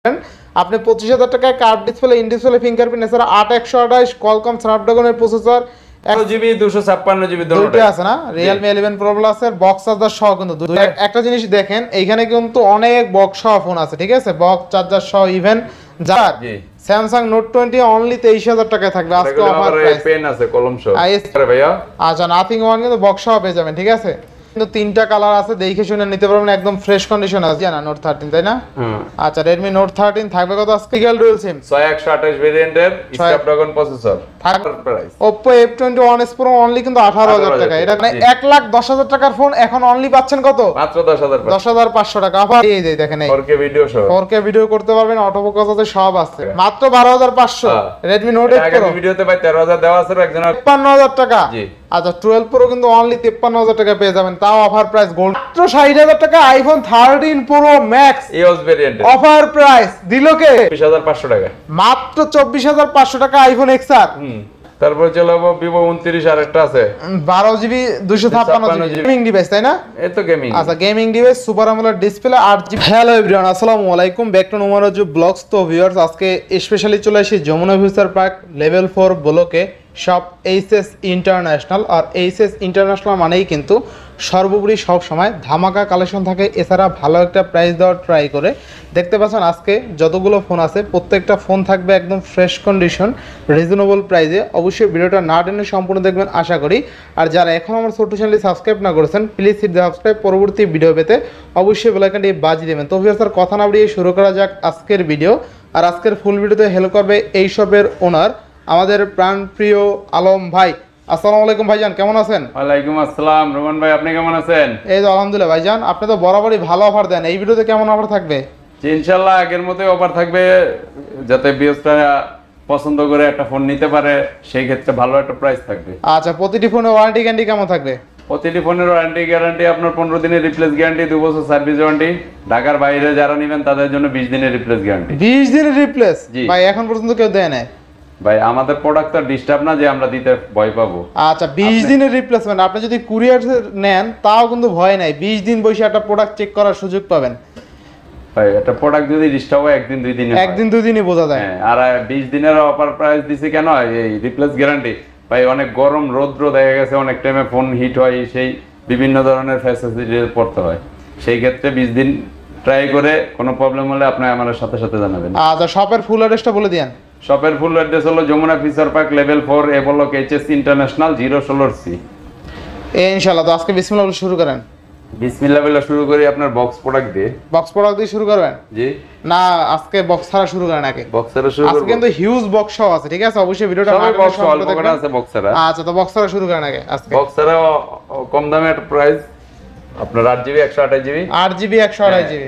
আপনি 25,000 টাকায় curve display, in display fingerprint, এছাড়া 8128 কোয়ালকম স্ন্যাপড্রাগনের প্রসেসর, 1GB 256GB দুটো আছে না, Realme 11 Pro Plus এর বক্স চার্জার সহ কিন্তু একটা জিনিস দেখেন, এইখানে কিন্তু অনেক বক্স সহ ফোন আছে, ঠিক আছে, বক্স চার্জার সহ ইভেন যার Samsung Note 20 অনলি 23,000 টাকায় থাকবে আজকে অফার প্রাইস। পেন আছে কলম সহ আরে ভাইয়া, আচ্ছা নাথিং ওয়ান কিন্তু বক্স সহ পেয়ে যাবেন, ঠিক আছে, কিন্তু তিনটা কালার আছে, দেখে শুনে নিতে পারবেন, একদম ফ্রেশ কন্ডিশন আছে না Note 13 তাই না? আচ্ছা Redmi Note 13 থাকবে কত আজকে? সিঙ্গেল ডুয়াল সিম 6128 ভেরিয়েন্টের স্ন্যাপড্রাগন প্রসেসর, থাকবে price Oppo F21s Pro only কিন্তু 18,000 টাকা, এটা মানে 1,10,000 টাকার ফোন এখন অনলি পাচ্ছেন কত? মাত্র 10,500 টাকা অফার। এই যে দেখেন এই 4K ভিডিও সহ, 4K ভিডিও করতে পারবেন, অটো ফোকাস আছে, সব আছে, মাত্র 12,500। Redmi Note 8 Pro ভিডিওতে ভাই 13,000 দেওয়া আছে, একজনের 53,000 টাকা। জি আচ্ছা 12 Pro কিন্তু অনলি 53,000 টাকা পেয়ে যাবেন, তাও অফার প্রাইস গোল্ড। মাত্র 60,000 টাকা iPhone 13 Pro Max EOS variant offer price দিল কে? 24,500 টাকা, মাত্র 24,500 টাকা iPhone XR। তারপর চলে যাবো Vivo 29 আরেকটা আছে 12GB 256GB গেমিং ডিভাইস তাই না? এই তো গেমিং। আচ্ছা gaming device, super AMOLED display, 8GB। Hello everyone, আসসালামু আলাইকুম, ব্যাক টু নোমারজু ব্লগস। তো ভিউয়ার্স আজকে স্পেশালি চলে আসি যমুনা ফিউচার পার্ক লেভেল 4 ব্লকে শপ এইচএস ইন্টারন্যাশনাল। আর এইচএস ইন্টারন্যাশনাল মানেই কিন্তু সর্বোপরি সব সময় ধামাকা কালেকশন থাকে, এছাড়া ভালো একটা প্রাইস দেওয়ার ট্রাই করে। দেখতে পাচ্ছেন আজকে যতগুলো ফোন আছে প্রত্যেকটা ফোন থাকবে একদম ফ্রেশ কন্ডিশন, রিজনেবল প্রাইসে। অবশ্যই ভিডিওটা না টেনে সম্পূর্ণ দেখবেন আশা করি। আর যারা এখন আমার ছোট্ট চ্যানেলটি সাবস্ক্রাইব না করেছেন প্লিজ হিট দ্য সাবস্ক্রাইব, পরবর্তী ভিডিও পেতে অবশ্যই বেল আইকনটি বাজিয়ে দেবেন। তো ভিউয়ার্স আর কথা না বাড়িয়ে শুরু করা যাক আজকের ভিডিও। আর আজকের ফুল ভিডিওতে হেল্প করবে এই শপের ওনার আমাদের প্রাণপ্রিয় আলম ভাই। আসসালামু আলাইকুম ভাইজান, কেমন আছেন? ওয়ালাইকুম আসসালাম রোমান ভাই, আপনি কেমন আছেন? এই তো আলহামদুলিল্লাহ ভাইজান, আপনি তো বরাবরই ভালো অফার দেন, এই ভিডিওতে কেমন অফার থাকবে? ইনশাআল্লাহ আগের মতোই অফার থাকবে, যাতে ভিউয়ার্সরা পছন্দ করে একটা ফোন নিতে পারে সেই ক্ষেত্রে ভালো একটা প্রাইস থাকবে। আচ্ছা প্রতিটি ফোনে ওয়ারেন্টি গ্যারান্টি কেমন থাকবে? প্রতিটি ফোনের ওয়ারেন্টি গ্যারান্টি আপনার 15 দিনের রিপ্লেস গ্যারান্টি, 2 বছর সার্ভিস ওয়ারেন্টি। ঢাকার বাইরে যারা নেবেন তাদের জন্য 20 দিনের রিপ্লেস গ্যারান্টি। 20 দিনের রিপ্লেস? ভাই এখন পর্যন্ত কেউ দেয় না ভাই, আমাদের প্রোডাক্ট তো ডিস্টার্ব না যে আমরা দিতে ভয় পাবো। আচ্ছা 20 দিনের রিপ্লেসমেন্ট, আপনি যদি কুরিয়ার নেন তাও কিন্তু ভয় নাই, 20 দিন বসে একটা প্রোডাক্ট চেক করার সুযোগ পাবেন। ভাই একটা প্রোডাক্ট যদি ডিস্টার্ব হয় একদিন দুই দিনে, একদিন দুই দিনই বোঝা যায়। হ্যাঁ, আর 20 দিনের অফার প্রাইস দিছি কেন? এই রিপ্লেস গ্যারান্টি ভাই, অনেক গরম রৌদ্র দেখা গেছে, অনেক টাইমে ফোন হিট হয়, সেই বিভিন্ন ধরনের ফ্যাসিলিটি পড়তে হয়, সেই ক্ষেত্রে 20 দিন ট্রাই করে কোনো প্রবলেম হলে আপনি আমাদের সাথে সাথে জানাবেন। আচ্ছা শপের ফুল অ্যাড্রেসটা বলে দিয়েন। শপের ফুল অ্যাড্রেস হলো Jamuna Future Park level 4 A block HS International 016C। ইনশাআল্লাহ। তো আজকে বিসমিল্লাহ বলে শুরু করেন। বিসমিল্লাহ বলে শুরু করি আপনার বক্স প্রোডাক্ট দিয়ে। বক্স প্রোডাক্ট দিয়ে শুরু করবেন? জি না, আজকে বক্স ছাড়া শুরু করেন আগে। বক্স ছাড়া শুরু করব। আজকে কিন্তু হিউজ বক্স সহ আছে, ঠিক আছে, অবশ্যই ভিডিওটা না বক্স অল্প করে আছে বক্স ছাড়া। আচ্ছা তো বক্স ছাড়া শুরু করেন আগে। আজকে বক্স ছাড়া কম দামে একটা প্রাইস আপনার 8GB 128GB 8GB 128GB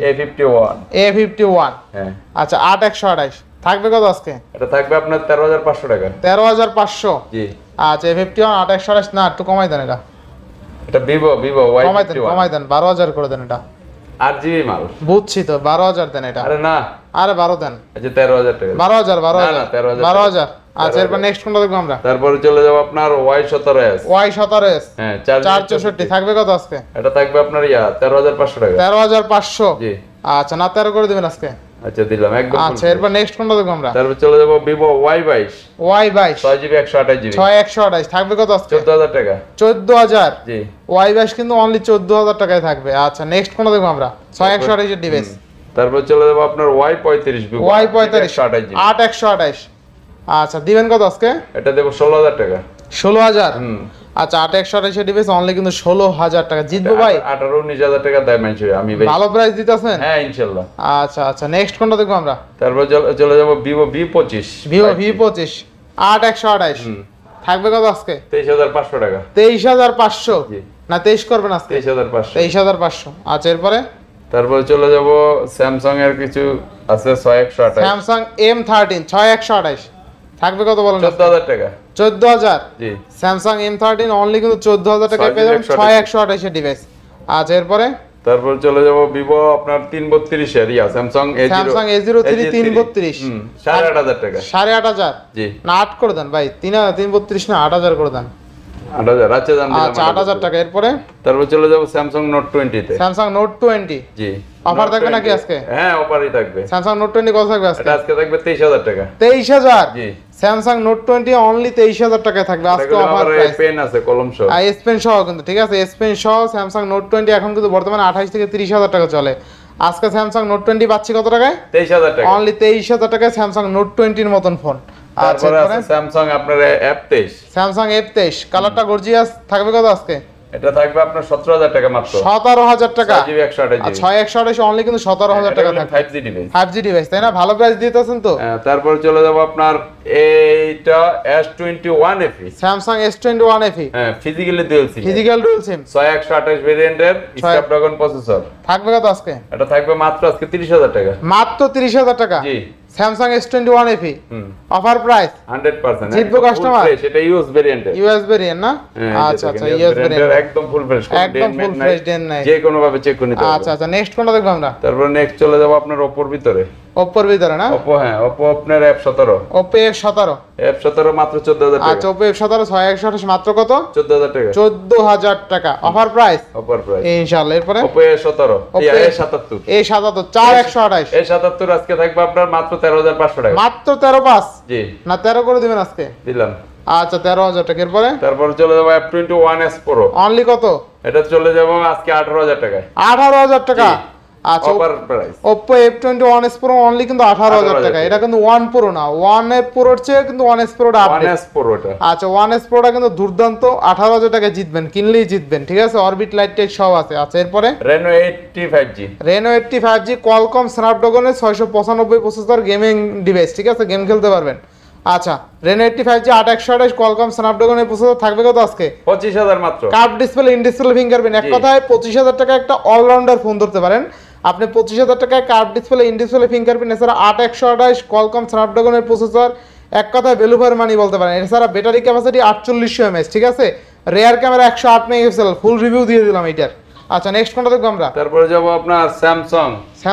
A51 হ্যাঁ। আচ্ছা 8 128 থাকবে কত আজকে? এটা থাকবে আপনার 13,500 টাকা। 13,500? জি। আচ্ছা A51 8 128 না, একটু কমাই দেন। এটা ভিভো Y51 কমাই দেন 12,000 করে দেন। এটা 8GB মাল। বুঝছি তো, 12,000 দেন এটা। আরে না, আরে 12 দেন। আচ্ছা 13,000 টাকা। 12,000। আচ্ছা এরপর নেক্সট কোনটা দেখব আমরা? তারপরে চলে যাব আপনার Y17s। হ্যাঁ 464 থাকবে কত আজকে? এটা থাকবে আপনার 13,500 টাকা। 13,500? জি। আচ্ছা না 13 করে দিবেন আজকে। আচ্ছা দিলাম একদম। আচ্ছা এরপর নেক্সট কোনটা দেখব আমরা? তারপর চলে যাব Vivo Y22 6GB 128GB 6128 থাকবে কত আজকে? 14,000 টাকা। 14,000? জি। Y22 কিন্তু অনলি 14,000 টাকায় থাকবে। আচ্ছা নেক্সট কোনটা দেখব আমরা? 6128 এর ডিভাইস। তারপর চলে যাব আপনার Y35 Vivo Y35 8 128। আচ্ছা দিবেন কত আজকে? এটা দেব 16,000 টাকা। 16,000? আচ্ছা 8 128 এর ডিভাইস অনলি কিন্তু 16,000 টাকা। জিতবো ভাই? 18-19,000 টাকা দাম আছে, আমি ভাই ভালো প্রাইস দিতেছেন। হ্যাঁ ইনশাআল্লাহ। আচ্ছা আচ্ছা নেক্সট কোনটা দেখব আমরা? তারপর চলে যাব Vivo V25 8 128 থাকবে কত আজকে? 23,500 টাকা। 23,500? জি। না 23 করবেন আজকে? 23,500। 23,500। আচ্ছা এরপরে? তারপর চলে যাব স্যামসাং এর কিছু আছে 6128 স্যামসাং M13 6128 থাকবে কত বলেন? 14,000 টাকা। 14,000? জি। স্যামসাং M13 অনলি কিন্তু 14,000 টাকায় পেয়ে যাবেন 6128 এর ডিভাইস। আচ্ছা এরপরে? তারপর চলে যাব Vivo আপনার 332 এর স্যামসাং A03 332 8,500 টাকা। 8,500? জি। না 8 করে দেন ভাই, 332 না 8,000 করে দেন। 8,000 আচ্ছা জান দিলাম। আচ্ছা 8,000 টাকা। এরপরে? তারপর চলে যাব স্যামসাং Note 20 তে। Samsung Note 20? জি। অফার থাকবে নাকি আজকে? হ্যাঁ অফারই থাকবে। স্যামসাং নোট 20 কত থাকবে আজকে? এটা আজকে থাকবে 23000 টাকা। 23000? জি। স্যামসাং নোট 20 অনলি 23000 টাকায় থাকবে আজকে অফার প্রাইস। পেন আছে কলম সহ। আর এস পেন সহ কিন্তু, ঠিক আছে, এস পেন সহ স্যামসাং নোট 20 এখন কিন্তু বর্তমানে 28 থেকে 30000 টাকা চলে। আজকে স্যামসাং নোট 20 পাচ্ছি কত টাকায়? 23000 টাকা। অনলি 23000 টাকায় স্যামসাং নোট 20 এর মতন ফোন। তারপরে আছে স্যামসাং আপনার F23। স্যামসাং F23 কালারটা গর্জিয়াস থাকবে কত আজকে? এটা থাকবে আপনার 17000 টাকা মাত্র। 17000 টাকা। 6GB 128GB। 6128 অনলি কিন্তু 17000 টাকা থাকবে। 5G device. 5G ডিভাইস তাই না? ভালো প্রাইস দিতেছেন তো। তারপর চলে যাব আপনার এইটা S21 FE। Samsung S21 FE। হ্যাঁ physically dual sim. Physical dual sim. 6128 ভেরিয়েন্টের স্ন্যাপড্রাগন প্রসেসর। থাকবে কত আজকে? এটা থাকবে মাত্র আজকে 30000 টাকা। মাত্র 30000 টাকা। জি। Samsung S21 FE offer price 100%। জিতবো কাস্টমার। সেটা ইউএস ভেরিয়েন্টের। ইউএস ভেরিয়েন্ট না? আচ্ছা আচ্ছা ইউএস ভেরিয়েন্ট একদম ফুল ফ্রেশ। একদম ফুল ফ্রেশ ডেন নাই। যে কোনো ভাবে চেক করে নিতে পারবেন। আচ্ছা আচ্ছা নেক্সট কোনটা দেখব আমরা? তারপর নেক্সট চলে যাব আপনার Oppo এর ভিতরে। Oppo এর ভিতরে না? Oppo হ্যাঁ Oppo আপনার F17। Oppo F17। F17 মাত্র 14000 টাকা। আচ্ছা Oppo F17 6128 মাত্র কত? 14000 টাকা। 14000 টাকা অফার প্রাইস। অফার প্রাইস ইনশাআল্লাহ। এরপরে Oppo A17 A77 A77 4128 A77 আজকে থাকবে আপনার মাত্র 13500 টাকা। মাত্র 135? জি না 13 করে দিবেন আজকে? দিলাম। আচ্ছা 13000 টাকা। এরপরে তারপর চলে যাব F21s Pro। অনলি কত? এটা চলে যাব আজকে 18000 টাকায়। 18000 টাকা। আচ্ছা offer price. Oppo F21s Pro only কিন্তু 18000 টাকা। এটা কিন্তু 1 Pro না, 1 Pro এর চেয়ে কিন্তু 1s Pro টা আপডেট। 1s Pro টা। আচ্ছা 1s Pro টা কিন্তু দুর্দান্ত, 18000 টাকা জিতবেন, কিনলেই জিতবেন, ঠিক আছে। অরবিট লাইট টেক সব আছে। আচ্ছা এরপরে Reno 80 5G। Reno 80 5G Qualcomm Snapdragon এর 695 প্রসেসর গেমিং ডিভাইস, ঠিক আছে, গেম খেলতে পারবেন। আচ্ছা Reno 80 5G 8128 Qualcomm Snapdragon এর প্রসেসর থাকবে কত আজকে? 25000 মাত্র। Curve display, in display fingerprint, এক কথায় 25000 টাকা একটা অলরাউন্ডার ফোন ধরতে পারেন আপনি। 25000 টাকায় curve display, in display fingerprint, এছাড়া 8128 Qualcomm Snapdragon এর প্রসেসর, এক কথায় ভ্যালু ফর মানি বলতে পারেন। এছাড়া ব্যাটারি ক্যাপাসিটি 4800 mAh, ঠিক আছে। Rear camera 108 megapixel, full review দিয়ে দিলাম এটার। আচ্ছা নেক্সট কোনটা দেখব আমরা? তারপরে যাব আপনার Samsung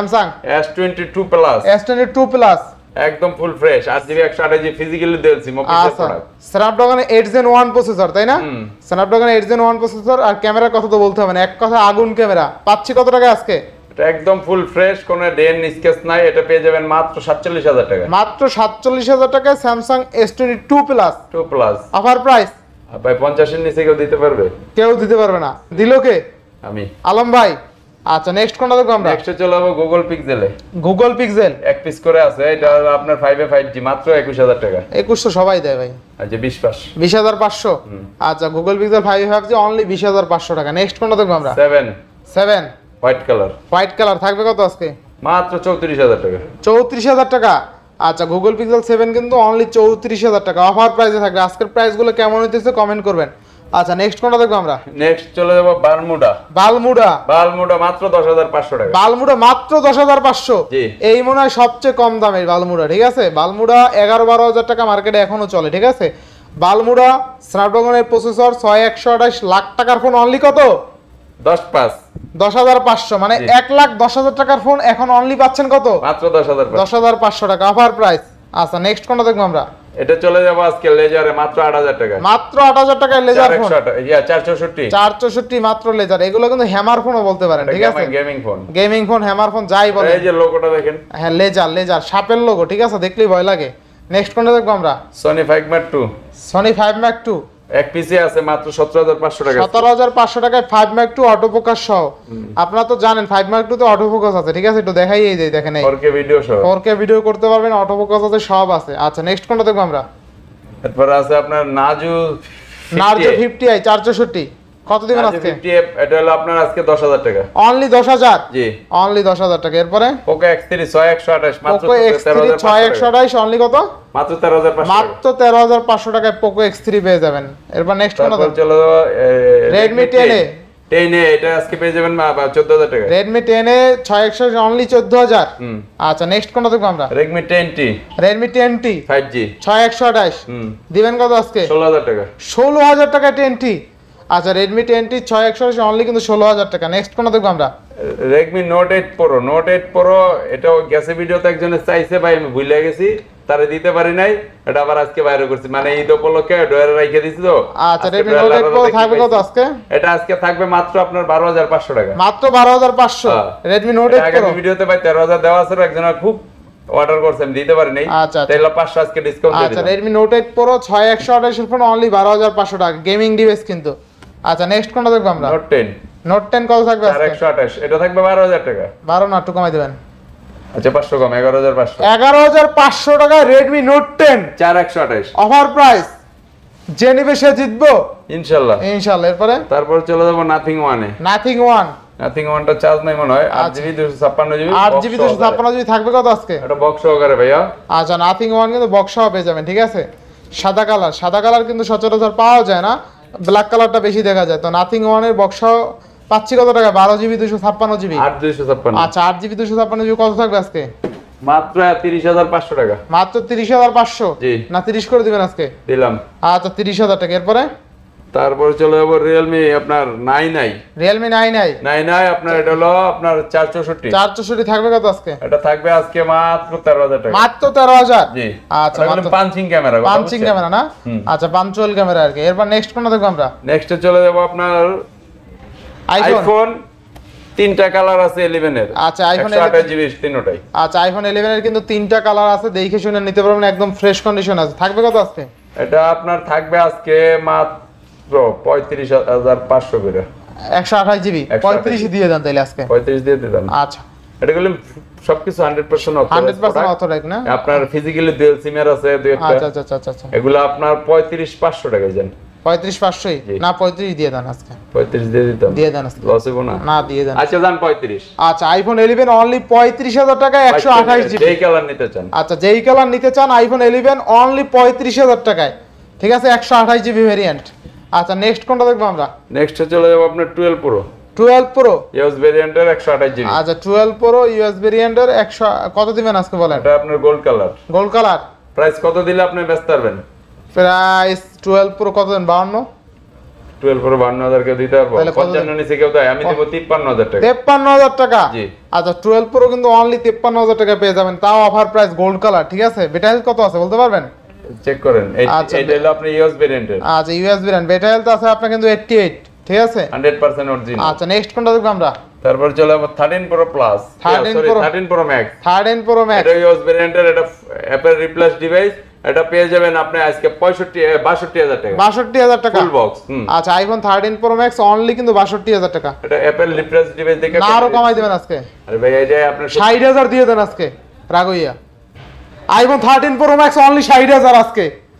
S22 Plus। S22 Plus একদম full fresh 8GB 128GB physically dual sim official product. Snapdragon 8 Gen 1 processor তাই না? Snapdragon 8 Gen 1 processor. আর ক্যামেরার কথা তো বলতে হবে না, এক কথা আগুন ক্যামেরা। পাচ্ছি কত টাকা আজকে? এটা একদম ফুল ফ্রেশ, কোনো ডেন স্কেচ নাই। এটা পেয়ে যাবেন মাত্র 47000 টাকা। মাত্র 47000 টাকায় Samsung S22 Plus 2 Plus offer price. ভাই 50 এর নিচে কেউ দিতে পারবে? কেউ দিতে পারবে না। দিল কে? আমি। আলম ভাই। আচ্ছা নেক্সট কোনটা দেখব আমরা? নেক্সটে চলে যাব Google Pixel এ। Google Pixel এক পিস করে আছে। এটা আপনার 5 এ 5G মাত্র 21000 টাকা। 2100 সবাই দেয় ভাই। আচ্ছা 20 20500। আচ্ছা Google Pixel 5 5G অনলি 20500 টাকা। নেক্সট কোনটা দেখব আমরা? 7 হোয়াইট কালার। হোয়াইট কালার থাকবে কত আজকে? মাত্র 34000 টাকা। 34000 টাকা। আচ্ছা Google Pixel 7 কিন্তু অনলি 34000 টাকা অফার প্রাইসে থাকবে। আজকের প্রাইসগুলো কেমন হইতেছে কমেন্ট করবেন। আচ্ছা নেক্সট কোনটা দেখব আমরা? নেক্সট চলে যাব বারমুডা মাত্র 10500 টাকা। বালমুডা মাত্র 10500। জি। এই মনে হয় সবচেয়ে কম দামের বালমুডা, ঠিক আছে। বালমুডা 11-12 টাকা মার্কেটে এখনো চলে, ঠিক আছে। বালমুডা স্ন্যাপড্রাগনের প্রসেসর 6128 লাখ টাকার ফোন অনলি কত? 10500 মানে 1,10,000 টাকার ফোন এখন অনলি পাচ্ছেন কত? মাত্র 10500 টাকা অফার প্রাইস। আচ্ছা নেক্সট কোনটা দেখব আমরা? এটা চলে যাব আজকে লেজারে মাত্র 8000 টাকা। মাত্র 8000 টাকায় লেজার ফোন। 464 মাত্র লেজার। এগুলো কিন্তু হ্যামার ফোনও বলতে পারেন, ঠিক আছে। গেমিং ফোন হ্যামার ফোন যাই বলেন। এই যে লোগোটা দেখেন। হ্যাঁ লেজার সাপের লোগো, ঠিক আছে, দেখলেই ভয় লাগে। নেক্সট কোনটা দেখব আমরা? Sony 5 Mark II। Sony 5 Mark II এক পিসে আছে মাত্র 17500 টাকা। 17500 টাকায় 5 Mark II অটো ফোকাস সহ। আপনারা তো জানেন 5 Mark II তে অটো ফোকাস আছে, ঠিক আছে। একটু দেখাই এই যে দেখেন এই 4K ভিডিও সহ। 4K ভিডিও করতে পারবেন, অটো ফোকাস আছে, সব আছে। আচ্ছা নেক্সট কোনটা দেখব আমরা? এরপর আছে আপনার Narzo 50i 464 কত দিবেন আজকে? 50 এটা হলো আপনার আজকে 10000 টাকা। অনলি 10000? জি অনলি 10000 টাকা। এরপরে Poco X3 6128 মাত্র 6128 অনলি কত? মাত্র 13500 মাত্র 13500 টাকায় Poco X3 পেয়ে যাবেন। এরপর নেক্সট কোনটা? চলো Redmi 10A এটা আজকে পেয়ে যাবেন 14000 টাকা। Redmi 10A 6128 only 14000। আচ্ছা নেক্সট কোনটা দেখব আমরা? Redmi 10T 5G 6128 দিবেন কত আজকে? 16000 টাকা। 16000 টাকা 10T। আচ্ছা Redmi 10T 6128 অনলি কিন্তু 16000 টাকা। নেক্সট কোনটা দেখব আমরা? Redmi Note 8 Pro এটাও গেছে ভিডিওতে একজনের চাইছে ভাই, আমি ভুলে গেছি। তারে দিতে পারি নাই, এটা আবার আজকে বাইরে করছি, মানে ঈদ উপলক্ষে ডয়ারে রেখে দিছি তো। আচ্ছা Redmi Note 8 Pro থাকবে কত আজকে? এটা আজকে থাকবে মাত্র আপনার 12500 টাকা। মাত্র 12500 Redmi Note 8 Pro। আগে ভিডিওতে ভাই 13000 দেওয়া আছে, একজন খুব অর্ডার করছে, আমি দিতে পারি নাই। আচ্ছা তাহলে 500 আজকে ডিসকাউন্ট দিয়ে দিলাম। আচ্ছা Redmi Note 8 Pro 6128 এর ফোন অনলি 12500 টাকা, গেমিং ডিভাইস কিন্তু। আচ্ছা নেক্সট কোনটা দেখব আমরা? Note 10 কত থাকবে আজকে? 4128, এটা থাকবে 12000 টাকা। 12 না, একটু কমাই দিবেন। আচ্ছা 500 কম, 11500। 11500 টাকা Redmi Note 10 4128 অফার প্রাইস। যে নিবে সে জিতবো ইনশাআল্লাহ। ইনশাআল্লাহ। এরপরে তারপর চলে যাব নাথিং ওয়ানে। নাথিং ওয়ান টা চার্জ নাই মনে হয়। 8GB 256GB 8GB 256GB থাকবে কত আজকে? এটা বক্স সহকারে ভাইয়া। আচ্ছা নাথিং ওয়ান কিন্তু বক্স সহ পেয়ে যাবেন, ঠিক আছে। সাদা কালার কিন্তু সচরাচর পাওয়া যায় না, ব্ল্যাক কালারটা বেশি দেখা যায়। তো নাথিং ওয়ানের বক্স সহ পাচ্ছি কত টাকা? 12GB 256GB। 8256। আচ্ছা 8GB 256GB কত থাকবে আজকে? মাত্র 30500 টাকা। মাত্র 30500? জি। না 30 করে দিবেন আজকে? দিলাম। আচ্ছা 30000 টাকা। এরপরে তারপর চলে যাব Realme আপনার 9i। Realme 9i আপনার এটা হলো আপনার 464 থাকবে কত আজকে? এটা থাকবে আজকে মাত্র 13000 টাকা। মাত্র 13000? জি। আচ্ছা মাত্র পাঞ্চিং ক্যামেরা, পাঞ্চিং ক্যামেরা না? আচ্ছা পাঞ্চুয়াল ক্যামেরা আর কি। এরপর নেক্সট কোনটা দেখব আমরা? নেক্সটে চলে যাব আপনার আইফোন। তিনটা কালার আছে 11 এর। আচ্ছা আইফোন 128GB তিনটাই। আচ্ছা আইফোন 11 এর কিন্তু তিনটা কালার আছে, দেখে শুনে নিতে পারবেন, একদম ফ্রেশ কন্ডিশন আছে। থাকবে কত আজকে? এটা আপনার থাকবে আজকে মাত্র 35500 করে। 128GB 35 দিয়ে দেন তাইলে আজকে। 35 দিয়ে দিলাম। আচ্ছা এটা গুলো সবকিছু 100% অথরাইজড 100% অথরাইজড না? আপনার ফিজিক্যালি ডুয়াল সিমের আছে দুই একটা। আচ্ছা এগুলো আপনার 35500 টাকা যান। 35500ই না 35 দিয়ে দেন আজকে। 35 দিয়ে দিতাম। দিয়ে দেন আজকে। লস হবে না? না দিয়ে দেন। আচ্ছা যান 35। আচ্ছা আইফোন 11 অনলি 35000 টাকা 128GB। যেই কালার নিতে চান। আচ্ছা যেই কালার নিতে চান আইফোন 11 অনলি 35000 টাকায়, ঠিক আছে, 128GB ভেরিয়েন্ট। আচ্ছা নেক্সট কোনটা দেখব আমরা? নেক্সটে চলে যাব আপনার 12 প্রো। 12 প্রো ইউএস ভেরিয়েন্টের 128GB। আচ্ছা 12 প্রো ইউএস ভেরিয়েন্টের 100 কত দিবেন আজকে বলেন? এটা আপনার gold colour. Gold colour price কত দিলে আপনি ব্যস্ত পারবেন? প্রাইস 12 প্রো কত দেন? 52? 12 প্রো 52000 কে দিতে পারবো। 55 নিচে কেউ দেয়, আমি দেব 53000 টাকা। 53000 টাকা? জি। আচ্ছা 12 প্রো কিন্তু অনলি 53000 টাকা পেয়ে যাবেন, তাও অফার প্রাইস গোল্ড কালার, ঠিক আছে। বেটা হেলথ কত আছে বলতে পারবেন? চেক করেন। এইটা হলো আপনি ইউএস ভেরিয়েন্টের। আচ্ছা ইউএস ভেরিয়েন্ট বেটা হেলথ আছে আপনার কিন্তু 88, ঠিক আছে, 100% অরিজিনাল। আচ্ছা নেক্সট কোনটা দেখব আমরা? তারপর চলে যাব 13 Pro Plus. 13 Pro Max. 13 Pro Max এটা ইউএস ভেরিয়েন্টের, এটা অ্যাপল রিপ্লেস ডিভাইস। এটা পেয়ে যাবেন আপনি আজকে 62000 টাকা। 62000 টাকা ফুল বক্স। আচ্ছা আইফোন 13 প্রো ম্যাক্স অনলি কিন্তু 62000 টাকা। এটা অ্যাপল রিপ্লেস ডিভাইস দেখে না আরো কমাই দিবেন আজকে? আরে ভাই এই যে আপনি 60000 দিয়ে দেন আজকে, রাগইয়া। আইফোন 13 প্রো ম্যাক্স অনলি 60000 আজকে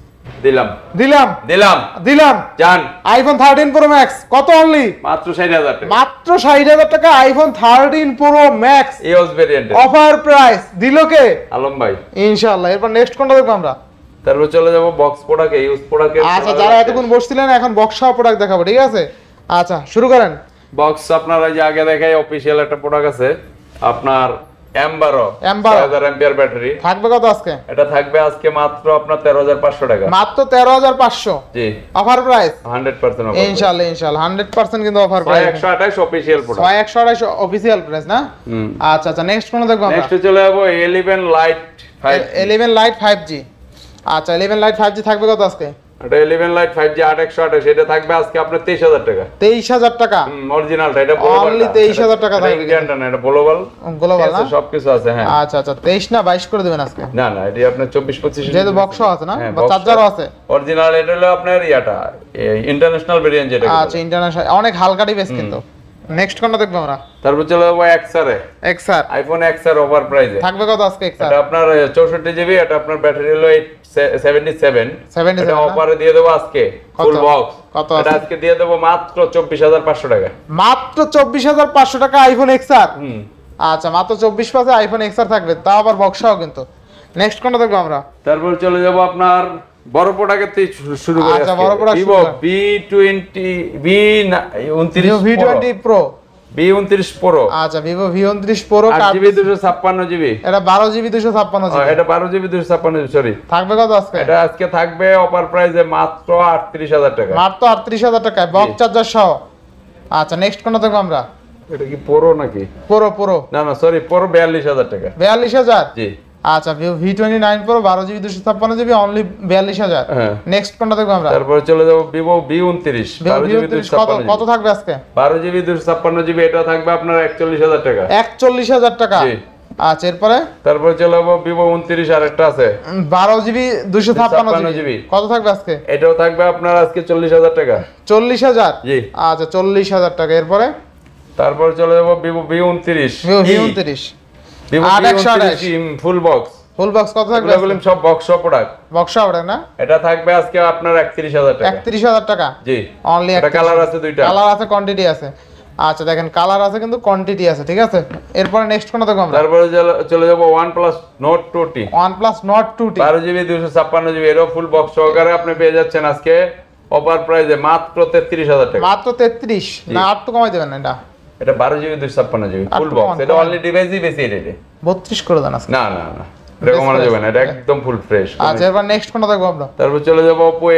দিলাম জান। আইফোন 13 প্রো ম্যাক্স কত? অনলি মাত্র 60000 টাকা। মাত্র 60000 টাকা iPhone 13 Pro Max US variant offer price দিল কে? আলম ভাই। ইনশাআল্লাহ। এরপর নেক্সট কোনটা দেখব আমরা? তারপর চলে যাব বক্স প্রোডাক্টে, ইউজ প্রোডাক্টে। আচ্ছা যারা এতক্ষণ বসছিলেন এখন বক্স সহ প্রোডাক্ট দেখাবো, ঠিক আছে। আচ্ছা শুরু করেন। বক্স আপনারা যে আগে দেখাই অফিশিয়াল একটা প্রোডাক্ট আছে আপনার M12 6000 এমপিআর ব্যাটারি। থাকবে কত আজকে? এটা থাকবে আজকে মাত্র আপনার 13500 টাকা। মাত্র 13500? জি। Offer price 100% offer. ইনশাআল্লাহ 100% কিন্তু offer price. 128 official product. 128 official price না? আচ্ছা নেক্সট কোন দেখব আমরা? নেক্সট চলে যাব 11 লাইট 5G। 11 light 5G। আচ্ছা 11 লাইট 5G থাকবে কত আজকে? এটা 11 লাইট 5G 8128, এটা থাকবে আজকে আপনার 23000 টাকা। 23000 টাকা অরিজিনালটা, এটা গ্লোবাল। অনলি 23000 টাকা থাকবে। এটা না, এটা গ্লোবাল না? সবকিছু আছে। হ্যাঁ আচ্ছা 23 না 22 করে দিবেন আজকে? না এটা আপনার 24 25 যেহেতু বক্স আছে না, বা চার্জারও আছে। অরিজিনাল এটা হলো আপনার ইয়াটা ইন্টারন্যাশনাল ভেরিয়েন্ট যেটা। আচ্ছা ইন্টারন্যাশনাল অনেক হালকা ডিভাইস কিন্তু। নেক্সট কোনটা দেখব আমরা? তারপর চলে যাব XR এ। XR আইফোন XR অফার প্রাইসে থাকবে কত আজকে? XR এটা আপনার 64GB, এটা আপনার ব্যাটারি হলো 77। এটা অফারে দিয়ে দেব আজকে ফুল বক্স। কত এটা আজকে দিয়ে দেব মাত্র 24500 টাকা। মাত্র 24500 টাকা আইফোন XR। আচ্ছা মাত্র 24 আইফোন XR থাকবে, তাও আবার বক্সও কিন্তু। নেক্সট কোনটা দেখব আমরা? তারপর চলে যাব আপনার বড় প্রোডাক্টের থেকে শুরু করি। আচ্ছা বড় product Vivo V20 Pro। V29 Pro। আচ্ছা Vivo V29 Pro 8GB 256GB। এটা 12GB 256GB। এটা 12GB 256GB, সরি। থাকবে কত আজকে? এটা আজকে থাকবে অফার প্রাইসে মাত্র 38000 টাকা। মাত্র 38000 টাকায় বক্স চার্জার সহ। আচ্ছা নেক্সট কোনটা দেখব আমরা? এটা কি প্রো নাকি? প্রো না সরি, প্রো 42000 টাকা। 42000? জি। আচ্ছা Vivo V29 Pro 12GB 256GB only 42000। হ্যাঁ। নেক্সট কোনটা দেখবো আমরা? তারপরে চলে যাব ভিভো V29 12GB কত থাকবে আজকে? 12GB 256GB, এটা থাকবে আপনার 41000 টাকা। 41000 টাকা। জি। আচ্ছা এরপরে? তারপরে চলে যাব ভিভো 29 আরেকটা আছে 12GB 256GB কত থাকবে আজকে? এটাও থাকবে আপনার আজকে 40000 টাকা। 40000? জি। আচ্ছা 40000 টাকা। এরপরে? তারপর চলে যাব Vivo V29 V29 Vivo V29 full box. Full box কত থাকবে? এগুলো সব বক্স প্রোডাক্ট। বক্স প্রোডাক্ট না? এটা থাকবে আজকে আপনার 31000 টাকা। 31000 টাকা? জি। অনলি এটা কালার আছে দুইটা। কালার আছে, কোয়ান্টিটি আছে। আচ্ছা দেখেন কালার আছে কিন্তু কোয়ান্টিটি আছে, ঠিক আছে। এরপর নেক্সট কোনটা দেখব আমরা? তারপরে চলে যাব OnePlus Nord 2T। OnePlus Nord 2T 12GB 256GB এরও ফুল বক্স সহকারে আপনি পেয়ে যাচ্ছেন আজকে অফার প্রাইসে মাত্র 33000 টাকা। মাত্র 33 না? আর একটু কমাই দিবেন না? এটা 12GB 256GB ফুল বক্স। এটা অনলি ডিভাইসই বেশি রেটে 32 করে দেন আজকে। না না না, এটা কমানো যাবে না, এটা একদম ফুল ফ্রেশ। আচ্ছা এরপর নেক্সট কোনটা দেখব আমরা? তারপর চলে যাব Oppo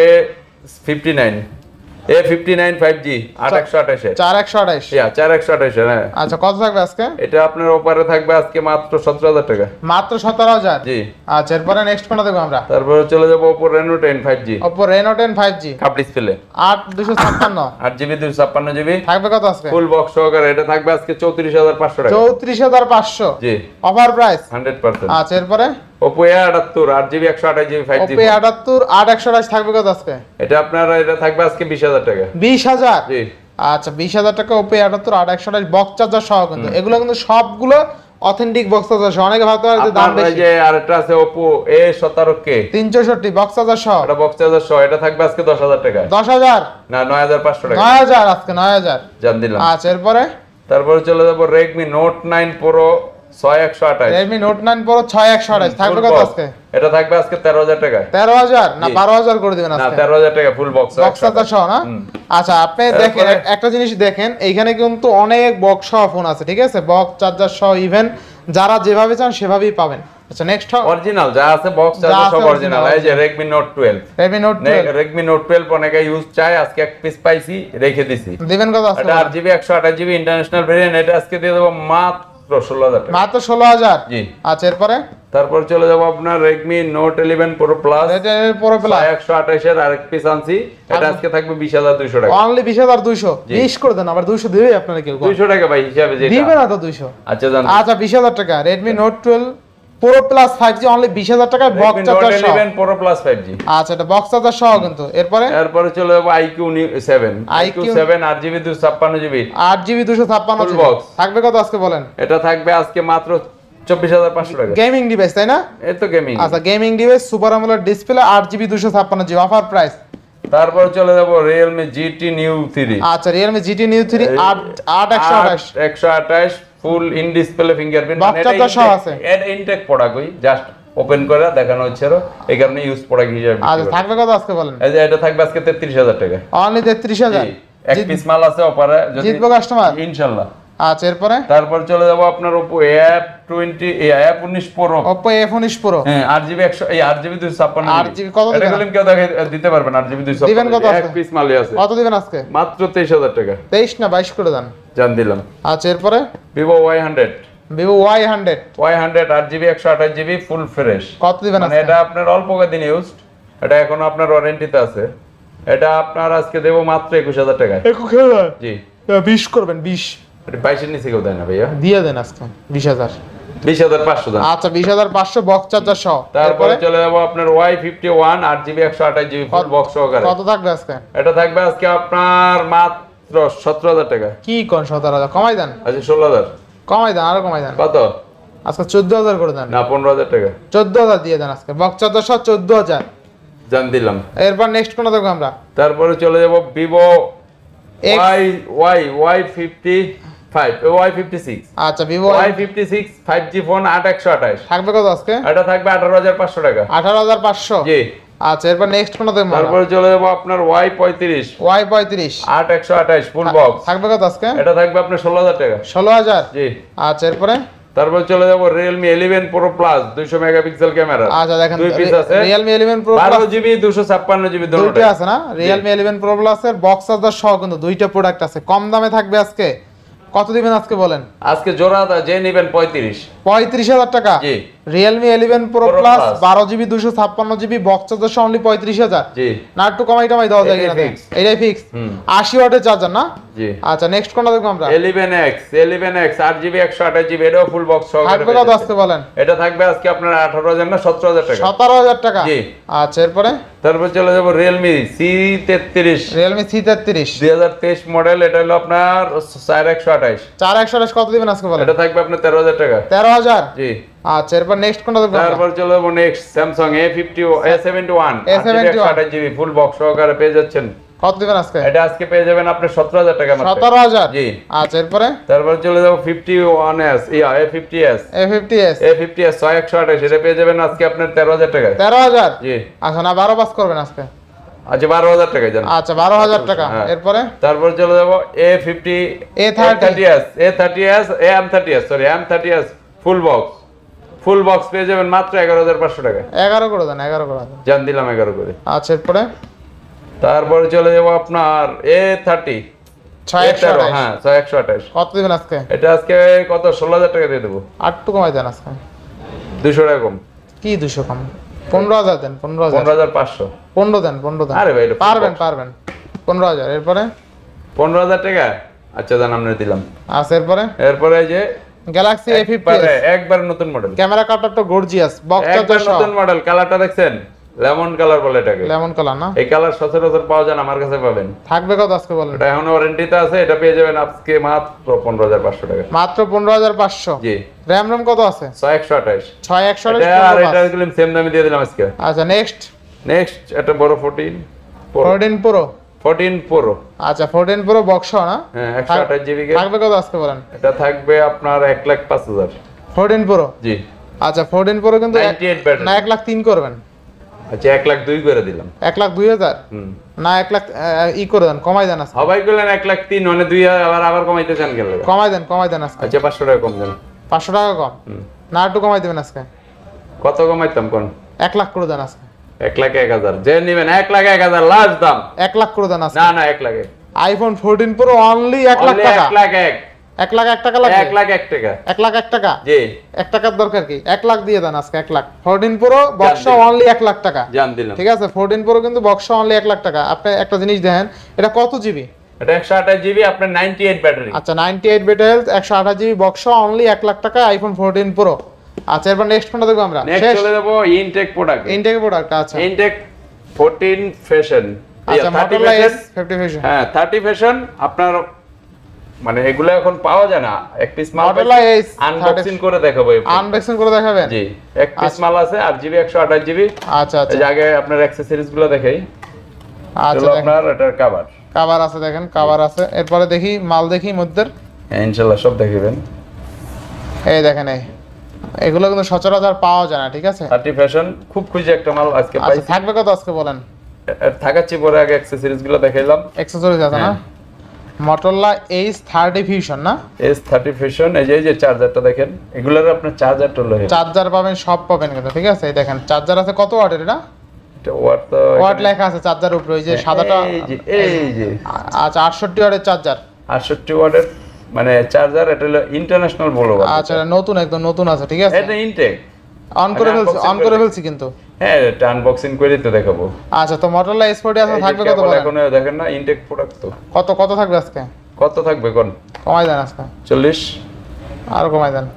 A59 5G 8128 4128। 4128 হ্যাঁ। আচ্ছা কত থাকবে আজকে? এটা আপনার অফারে থাকবে আজকে মাত্র 17000 টাকা। মাত্র 17000? জি। আচ্ছা এরপরে নেক্সট কোনটা দেখব আমরা? তারপরে চলে যাব Oppo Reno 10 5G। Oppo Reno 10 5G curve display 8256 8GB 256GB থাকবে কত আজকে? ফুল বক্স সহকারে এটা থাকবে আজকে 34500 টাকা। 34500? জি। Offer price 100%। আচ্ছা এরপরে? Oppo A78 8GB 128GB 5G। Oppo A78 8128 থাকবে কত আজকে? এটা আপনার এটা থাকবে আজকে 20000 টাকা। 20000? জি। আচ্ছা 20000 টাকা Oppo A78 8128 বক্স চার্জার সহ কিন্তু। এগুলো কিন্তু সবগুলো অথেন্টিক বক্স চার্জার সহ। অনেকে ভাবতে পারে যে দাম আপনার এই বেশি। যে আরেকটা আছে Oppo A17K 364 বক্স চার্জার সহ। এটা বক্স চার্জার সহ, এটা থাকবে আজকে 10000 টাকা। 10000? না 9500 টাকা। 9000 আজকে 9000 জান দিলাম। আচ্ছা এরপরে? তারপরে চলে যাব Redmi Note 9 Pro 6128। Redmi Note 9 Pro 6128 থাকবে কত আজকে? এটা থাকবে আজকে 13000 টাকা। 13000 না 12000 করে দিবেন না আজকে? 13000 টাকা ফুল বক্স। বক্স চার্জার সহ না? আচ্ছা আপনি দেখেন একটা জিনিস দেখেন, এইখানে কিন্তু অনেক বক্স সহ ফোন আছে, ঠিক আছে। বক্স চার্জার সহ ইভেন যারা যেভাবে চান সেভাবেই পাবেন। আচ্ছা নেক্সট অরিজিনাল যা আছে বক্স চার্জার সব অরিজিনাল। এই যে Redmi Note 12 Redmi Note 12 অনেকে ইউজ চায়, আজকে এক পিস পাইছি রেখে দিছি। দিবেন কত আজকে? এটা 8GB 128GB ইন্টারন্যাশনাল ভেরিয়েন্ট, এটা আজকে দিয়ে দেব মাত্র 16000 টাকা। মাত্র 16000? জি। আচ্ছা এরপরে? তারপর চলে যাব আপনার Redmi Note 11 Pro Plus 128 এর আরেক পিস আনছি, এটা আজকে থাকবে 20200 টাকা। অনলি 20200? 20 করে দেন, আবার 200 দিবেই আপনারা কেউ? 200 টাকা ভাই হিসাবে যেটা দিবেন না তো 200? আচ্ছা জান। আচ্ছা 20000 টাকা Redmi Note 12 Pro Plus 5G only 20000 টাকায় বক্স চার্জার সহ। 11 Pro Plus 5G। আচ্ছা এটা বক্স চার্জার সহ কিন্তু। এরপরে চলে যাব iQOO 7 8GB 256GB 8GB 256GB থাকবে কত আজকে বলেন? এটা থাকবে আজকে মাত্র 24500 টাকা। গেমিং ডিভাইস তাই না? এই তো গেমিং। আচ্ছা gaming device super AMOLED display 8GB 256GB offer price. তারপর চলে যাব Realme GT Neo 3। আচ্ছা Realme GT Neo 3 128 full in display fingerprint, box charger সহ আছে। এড ইনটেক প্রোডাক্ট কই জাস্ট ওপেন করে দেখানো হচ্ছে, এই কারণে ইউজ প্রোডাক্ট হিসেবে। আচ্ছা থাকবে কত আজকে বলেন? এই যে এটা থাকবে আজকে 33000 টাকা। অনলি 33000? এক পিস মাল আছে অফারে, যদি জিতবো কাস্টমার ইনশাআল্লাহ। আচ্ছা এরপরে? তারপর চলে যাব আপনার Oppo A19 Pro Oppo A19 Pro হ্যাঁ 8GB 256GB 8GB কত দিবেন? এটা গেলেন কেউ দিতে পারবেন 8GB 256GB দিবেন কত এক পিস মালই আছে। কত দিবেন আজকে? মাত্র 23000 টাকা। 23 না 22 করে দেন? জান দিলাম। আচ্ছা এরপরে? Vivo Y100 8GB 128GB full fresh কত দিবেন মানে আজকে? এটা আপনার অল্প কয়েকদিন ইউজড, এটা এখন আপনার ওয়ারেন্টিতে আছে, এটা আপনার আজকে দেব মাত্র 21000 টাকা। 21000? জি। 20 করবেন 20? এটা 22 এর নিচে কেউ দেয় না ভাইয়া, দিয়ে দেন আজকে 20000। 20500 দেন। আচ্ছা 20500 বক্স চার্জার সহ। তারপরে চলে যাব আপনার Y51 8GB 128GB full box সহকারে। কত থাকবে আজকে? এটা থাকবে আজকে আপনার মাত্র 17000 টাকা। কি কোন 17000? কমাই দেন। আচ্ছা 16000 কমাই দেন, আরো কমাই দেন। কত? আজকে 14000 করে দেন। না 15000 টাকা। 14000 দিয়ে দেন আজকে বক্স চার্জার সহ 14000 জান দিলাম। এরপর নেক্সট কোন দেখব আমরা? তারপরে চলে যাব Vivo Y56। আচ্ছা Vivo Y56 5G ফোন 8128 থাকবে কত আজকে? এটা থাকবে 18500 টাকা। 18500? জি। আচ্ছা এরপর নেক্সট কোন দেখব? তারপরে চলে যাব আপনার Y35 8128 ফুল বক্স থাকবে কত আজকে? এটা থাকবে আপনার 16000 টাকা। 16000? জি। আচ্ছা এরপরে? তারপর চলে যাব Realme 11 Pro Plus 200 megapixel camera. আচ্ছা দেখেন দুই পিস আছে। Realme 11 Pro Plus 12GB 256GB দুটো আছে না? Realme 11 Pro Plus এর বক্স চার্জার সহ কিন্তু দুইটা প্রোডাক্ট আছে, কম দামে থাকবে আজকে। কত দিবেন আজকে বলেন? আজকে জোড়া যে নেবেন 35000 টাকা। জি Realme 11 Pro Plus 12GB 256GB box charger only 35000 জি না একটু কমাই দেওয়া যায় কিনা এটাই ফিক্স 80 ওয়াটের চার্জার না জি আচ্ছা নেক্সট কোনটা দেখব আমরা 11X 8GB 128GB এটাও ফুল বক্স সহকারে থাকবে কত আজকে বলেন এটা থাকবে আজকে আপনার 18000 না 17000 টাকা 17000 টাকা জি আচ্ছা এরপরে তারপর চলে যাব Realme C33 Realme C33 2023 model এটা হলো আপনার 4128 4128 কত দিবেন আজকে বলেন এটা থাকবে আপনার 13000 টাকা 13000 জি আচ্ছা এরপর নেক্সট কোনটা দেখব তারপর চলে যাব next Samsung A71 8GB full box সহকারে পেয়ে যাচ্ছেন কত দিবেন আজকে এটা আজকে পেয়ে যাবেন আপনি 17000 টাকা মাত্র 17000 জি আচ্ছা এরপরে তারপর চলে যাব 51s A50s A50s 6128 এটা পেয়ে যাবেন আজকে আপনার 13000 টাকা 13000 জি আচ্ছা না 12 পাস করবেন আজকে আচ্ছা 12000 টাকা জান আচ্ছা 12000 টাকা এরপরে তারপর চলে যাব A30s M30s ফুল বক্স পেয়ে যাবেন মাত্র 11500 টাকা 11 করে দেন 11 করে দেন জান দিলাম 11 করে আচ্ছা এরপরে তারপর চলে যাব আপনার A30 6128 হ্যাঁ 6128 কত দিবেন আজকে এটা আজকে কত 16000 টাকা দিয়ে দেব আটটু কমাই দেন আজকে 200 টাকা কম কি 200 কম 15000 দেন 15000 15500 15 দেন 15 দেন আরে ভাই এটা পারবেন 15000 এরপরে 15000 টাকা আচ্ছা জান আমরা দিলাম আচ্ছা এরপরে এই যে গ্যালাক্সি A50 একবার নতুন মডেল ক্যামেরা কাটারটা গর্জিয়াস বক্স একবার চার্জার নতুন মডেল কালারটা দেখছেন লেমন কালার বলে এটাকে লেমন কালার না এই কালার সচরাচর পাওয়া যায় না আমার কাছে পাবেন থাকবে কত আজকে বলেন এটা এখন ওয়ারেন্টিতে আছে এটা পেয়ে যাবেন আজকে মাত্র 15500 টাকা মাত্র 15500 জি র‍্যাম রম কত আছে 6128 6128 আর এটা দিলাম সেম দামে দিয়ে দিলাম আজকে আচ্ছা নেক্সট এটা বড় 14 Pro আচ্ছা 14 Pro বক্স না হ্যাঁ 128GB থাকবে কত আজকে বলেন এটা থাকবে আপনার 1,05,000 14 Pro জি আচ্ছা 14 Pro কিন্তু 98 ব্যাটারি না 1,03 করবেন আচ্ছা 1,02 করে দিলাম 1,02,000 না 1,00,000 ই করে দেন কমাই দেন আজকে সবাই বললেন 1,03 মানে 2 আবার কমাইতে চান কেন কমাই দেন আজকে আচ্ছা 500 টাকা কম দেন 500 টাকা কম না একটু কমাই দিবেন আজকে কত কমাইতাম কোন 1 লাখ করে দেন আজকে 1,01,000 যে নেবেন 1,01,000 লাস্ট দাম 1 লাখ করে দেন আজকে না 1 lakh iPhone 14 Pro only 1 lakh টাকা 1 লাখ 1 টাকা লাগবে 1 লাখ 1 টাকা 1 লাখ 1 টাকা জি 1 টাকার দরকার কি 1 লাখ দিয়ে দেন আজকে 1 lakh 14 Pro box only 1 lakh টাকা জান দিলাম ঠিক আছে 14 Pro কিন্তু বক্স অনলি 1 লাখ টাকা আপনি একটা জিনিস দেখেন এটা কত জিবি এটা 128GB আপনার 98 ব্যাটারি আচ্ছা 98 battery 128GB box only 1 lakh টাকা আইফোন 14 Pro আচ্ছা এরপর নেক্সট কোনটা দেখব আমরা নেক্সট চলে যাব ইনটেক প্রোডাক্ট আচ্ছা ইনটেক 14 ফ্যাশন আচ্ছা Motorola S50 ফ্যাশন হ্যাঁ 30 ফ্যাশন আপনার মানে এগুলো এখন পাওয়া যায় না এক পিস মাল Motorola আনবক্সিং করে দেখাবো আনবক্সিং করে দেখাবেন জি এক পিস মাল আছে 8GB 128GB আচ্ছা এই আগে আপনার অ্যাকসেসরিজ গুলো দেখাই আচ্ছা আপনার এটার কভার আছে দেখেন কভার আছে এরপরে দেখি মাল দেখি মধ্যের হ্যাঁ ইনশাআল্লাহ সব দেখাবেন এই দেখেন এগুলো কিন্তু সচরাচর পাওয়া যায় না ঠিক আছে 30 ফ্যাশন খুব খুঁজে একটা মাল আজকে পাইছি আচ্ছা থাকবে কত আজকে বলেন থাকাচ্ছি পরে আগে অ্যাকসেসরিজ গুলো দেখাইলাম অ্যাকসেসরিজ আছে না Motorola S30 Fusion না S30 Fusion এই যে চার্জারটা দেখেন এগুলোর আপনার চার্জারটা হলো চার্জার পাবেন সব পাবেন কিন্তু ঠিক আছে এই দেখেন চার্জার আছে কত ওয়াটের এটা ওয়াট লেখা আছে চার্জার উপরে ওই যে সাদাটা এই যে আচ্ছা 68 ওয়াটের চার্জার 68 ওয়াটের মানে চার্জার এটা হলো ইন্টারন্যাশনাল বড় আচ্ছা নতুন একদম নতুন আছে ঠিক আছে এটা ইনটেক অন করে ফেলছি কিন্তু হ্যাঁ এটা আনবক্সিং করে দিতে দেখাবো আচ্ছা তো Motorola S40 আছে থাকবে কত বলেন এখন দেখেন না ইনটেক প্রোডাক্ট তো কত থাকবে আজকে কত থাকবে কোন কমাই দেন আজকে 40 আর কমাই দেন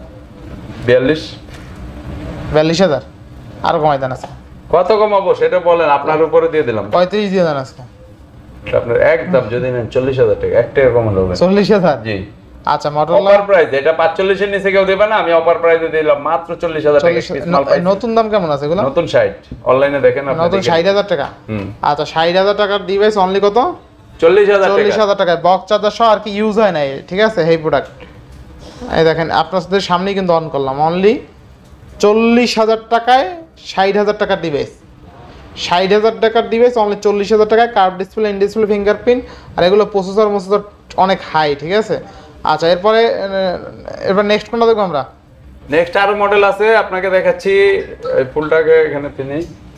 42000 আর কমাই দেন আজকে কত কমাবো সেটা বলেন আপনার উপরে দিয়ে দিলাম 35 দিয়ে দেন আজকে আপনার একদম যদি নেন 40000 টাকা 1 টাকা কমানো হবে 40000 জি আচ্ছা Motorola অফার প্রাইস এটা 45 এর নিচে কেউ দেবে না আমি অফার প্রাইসে দিলাম মাত্র 40000 টাকা পিস মাল পাইছি নতুন দাম কেমন আছে এগুলো নতুন 60 অনলাইনে দেখেন আপনি নতুন 60000 টাকা আচ্ছা 60000 টাকার ডিভাইস অনলি কত 40000 টাকা বক্স চার্জার সহ আর কি ইউজ হয় না ঠিক আছে এই প্রোডাক্ট এই দেখেন আপনাদের সামনেই কিন্তু অন করলাম অনলি 40000 টাকায় 60000 টাকার ডিভাইস 60000 টাকার ডিভাইস অনলি 40000 টাকায় curve display in display fingerprint আর এগুলো প্রসেসর অনেক হাই ঠিক আছে আচ্ছা এরপর নেক্সট কোনটা দেখব আমরা নেক্সট আর মডেল আছে আপনাকে দেখাচ্ছি এই ফুলটাকে এখানে তিনি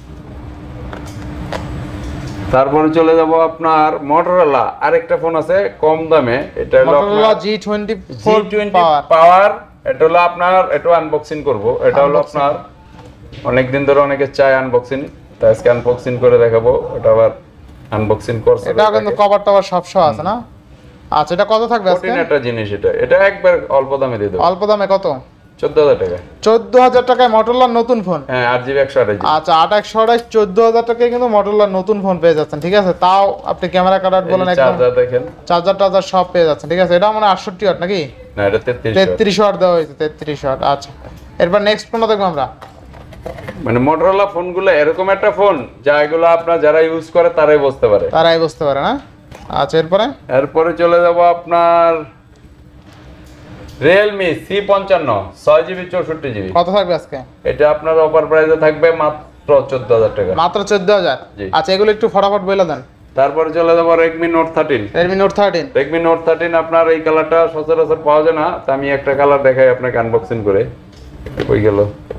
তারপরে চলে যাব আপনার Motorola আরেকটা ফোন আছে কম দামে এটা হলো Motorola G24 পাওয়ার এটা হলো আপনার একটু আনবক্সিং করব। এটা হলো আপনার অনেকদিন ধরে অনেকে চায় আনবক্সিং, তাই আজকে আনবক্সিং করে দেখাবো। এটা আবার আনবক্সিং করছে, এটা কিন্তু কভার টভার সব সহ আছে না? আচ্ছা, এটা কত থাকবে আজকে? কঠিন একটা জিনিস এটা। এটা একবার অল্প দামে দিয়ে দেবো। অল্প দামে কত? 14,000 টাকা। 14,000 টাকায় মোটরোলার নতুন ফোন। হ্যাঁ, 8GB 128GB। আচ্ছা, 8/128 14,000 টাকায় কিন্তু মোটরোলার নতুন ফোন পেয়ে যাচ্ছেন, ঠিক আছে? তাও আপনি ক্যামেরা কার্ড বলেন, একদম চার্জার দেখেন, চার্জার টার্জার সব পেয়ে যাচ্ছেন, ঠিক আছে? এটা মানে 68 ওয়াট নাকি? না এটা 33 33 ওয়াট দেওয়া হয়েছে, 33 ওয়াট। আচ্ছা, এরপর নেক্সট ফোনটা দেখবো আমরা। মানে মোটরোলা ফোনগুলো এরকম একটা ফোন যা এগুলো আপনার যারা ইউজ করে তারাই বুঝতে পারে। তারাই বুঝতে পারে না? আচ্ছা, এরপরে চলে যাব আপনার Realme C55 6GB 64GB। কত থাকবে আজকে? এটা আপনার অফার প্রাইসে থাকবে মাত্র 14,000 টাকা। মাত্র 14,000। জি। আচ্ছা, এগুলো একটু ফটাফট বলে দেন। তারপরে চলে যাব Redmi Note 13। Redmi Note 13। Redmi Note 13 আপনার এই কালারটা সচরাচর পাওয়া যায় না, তো আমি একটা কালার দেখাই আপনাকে আনবক্সিং করে। কই গেল?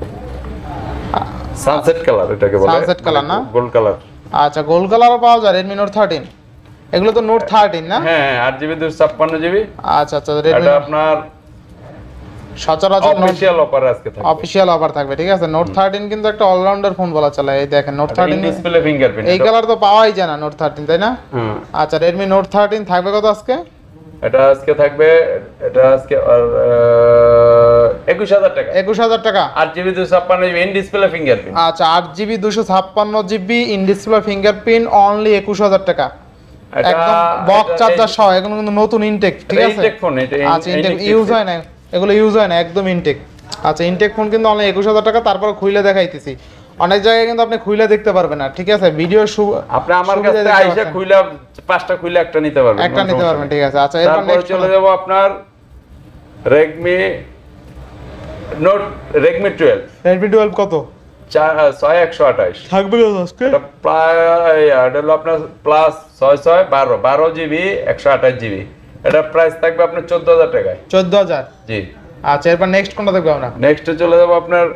সানসেট কালার এটাকে বলে। সানসেট কালার না? Gold colour. আচ্ছা, গোল্ড কালারও পাওয়া যায় Redmi Note 13। এগুলো তো Note 13 না? হ্যাঁ, 8GB 256GB। আচ্ছা আচ্ছা, Redmi এটা আপনার সচরাচর অফিশিয়াল অফার আজকে থাকবে। অফিশিয়াল অফার থাকবে, ঠিক আছে? Note 13 কিন্তু একটা অলরাউন্ডার ফোন বলা চলে। এই দেখেন Note 13 ডিসপ্লে ফিঙ্গারপ্রিন্ট। এই কালার তো পাওয়াই যায় না Note 13, তাই না? হুম। আচ্ছা, Redmi Note 13 থাকবে কত আজকে? এটা আজকে থাকবে, এটা আজকে 21,000 টাকা। 21,000 টাকা। 8GB 256GB in display fingerprint. আচ্ছা, 8GB 256GB in display fingerprint only 21,000 টাকা। একদম বক্স চার্জার সহ, এগুলো কিন্তু নতুন ইনটেক, ঠিক আছে? ইনটেক ফোন এটা। আচ্ছা, ইনটেক ইউজ হয় না, এগুলো ইউজ হয় না, একদম ইনটেক। আচ্ছা, ইনটেক ফোন কিন্তু অনলি 21,000 টাকা। তারপর খুলে দেখাইতেছি, অনেক জায়গায় কিন্তু আপনি খুলে দেখতে পারবেন না, ঠিক আছে? ভিডিও আপনি আমার কাছে আইসা খুলে 5টা খুলে একটা নিতে পারবেন, একটা নিতে পারবেন, ঠিক আছে? আচ্ছা, এরপর তারপর নেক্সট চলে যাব আপনার Redmi 12। Redmi 12 কত 6128 থাকবে কত আজকে? এটা প্রায় এটা হলো আপনার প্লাস 12GB 128GB। এটা প্রাইস থাকবে আপনার 14,000 টাকায়। 14,000। জি। আচ্ছা, এরপর নেক্সট কোনটা দেখবো আমরা? নেক্সট চলে যাব আপনার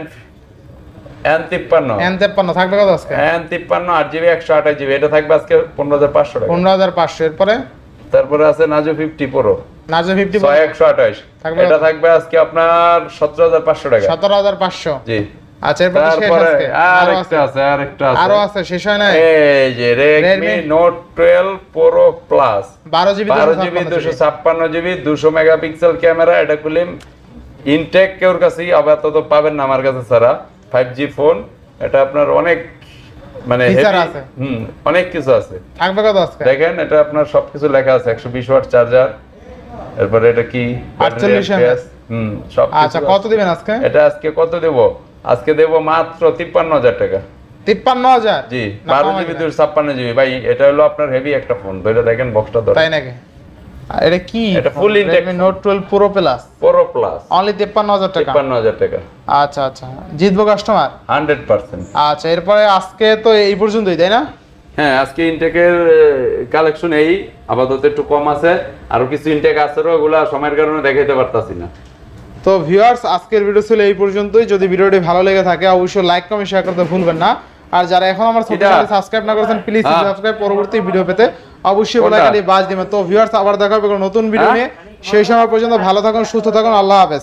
N53 N53 থাকবে কত আজকে? N53 8GB 128GB। এটা থাকবে আজকে 15,500 টাকা। 15,500। এরপরে তারপরে আছে Nazo 50 Pro Nazo 50 6128। থাকবে এটা থাকবে আজকে আপনার 17,500 টাকা। 17,500। জি। আচ্ছা, এরপর শেষ তারপরে আজকে আরেকটা আছে। আরো আছে, শেষ হয় না? এই যে Redmi Note 12 Pro Plus 12GB 256GB 200 megapixel camera. এটা খুলিম ইনটেক কেউর কাছেই আপাতত পাবেন না, আমার কাছে ছাড়া। 5G phone. এটা আপনার অনেক মানে ফিচার আছে, অনেক কিছু আছে। থাকবে কত আজকে? দেখেন, এটা আপনার সবকিছু লেখা আছে। 120 ওয়াট চার্জার। এরপরে এটা কি 48 mAh। সব। আচ্ছা, কত দিবেন আজকে? এটা আজকে কত দেব? আজকে দেব মাত্র 53,000 টাকা। 53,000? জি। 12GB 256GB। ভাই এটা হলো আপনার হেভি একটা ফোন। ধরে দেখেন বক্সটা ধরে। তাই নাকি? এটা কি? এটা full intact Redmi Note 12 Pro Plus Pro Plus only 53,000 টাকা। 53,000 টাকা। আচ্ছা আচ্ছা, জিতবো কাস্টমার 100%। আচ্ছা, এরপরে আজকে তো এই পর্যন্তই, তাই না? হ্যাঁ, আজকে ইনটেকের কালেকশন এই আপাতত একটু কম আছে। আরো কিছু ইনটেক আছে, ওগুলা সময়ের কারণে দেখাইতে পারতাছি না। তো ভিউয়ার্স, আজকের ভিডিও ছিল এই পর্যন্তই। যদি ভিডিওটি ভালো লেগে থাকে অবশ্যই লাইক কমেন্ট শেয়ার করতে ভুলবেন না। আর যারা এখন আমার চ্যানেলটি সাবস্ক্রাইব না করেছেন প্লিজ সাবস্ক্রাইব, পরবর্তী ভিডিও পেতে অবশ্যই বেল আইকনটি বাজ দিবেন। তো ভিউয়ার্স, আবার দেখা হবে কোনো নতুন ভিডিও নিয়ে। সেই সময় পর্যন্ত ভালো থাকুন, সুস্থ থাকুন। আল্লাহ হাফেজ।